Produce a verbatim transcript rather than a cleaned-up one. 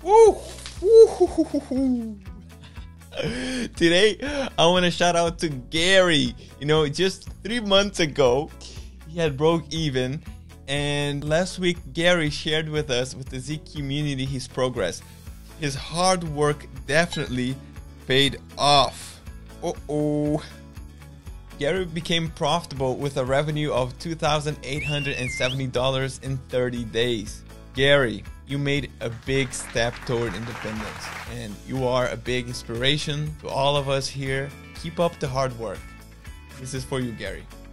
Woo! Woo! Today, I want to shout out to Gary. You know, just three months ago, he had broke even. And last week, Gary shared with us, with the Z community, his progress. His hard work definitely paid off. Uh-oh. Gary became profitable with a revenue of two thousand eight hundred seventy dollars in thirty days. Gary, you made a big step toward independence, and you are a big inspiration to all of us here. Keep up the hard work. This is for you, Gary.